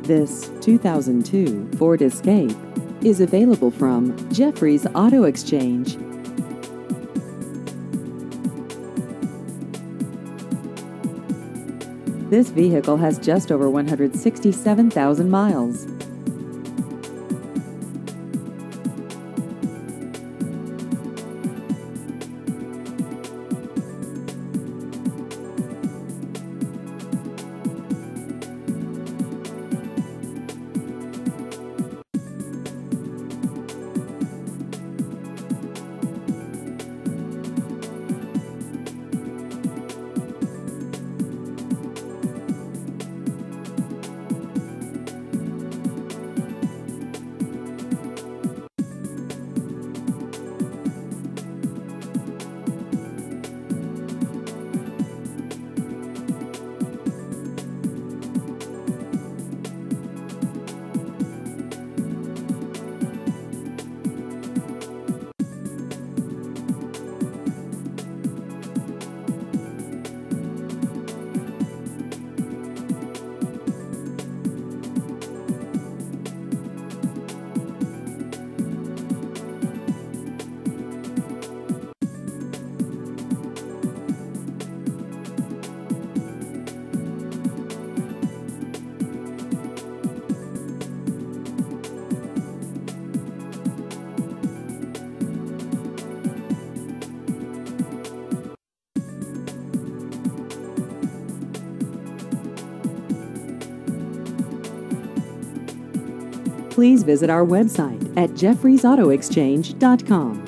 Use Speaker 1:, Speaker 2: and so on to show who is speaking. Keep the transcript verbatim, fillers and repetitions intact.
Speaker 1: This two thousand two Ford Escape is available from Jeffrey's Auto Exchange. This vehicle has just over one hundred sixty-seven thousand miles. Please visit our website at jeffreys auto exchange dot com.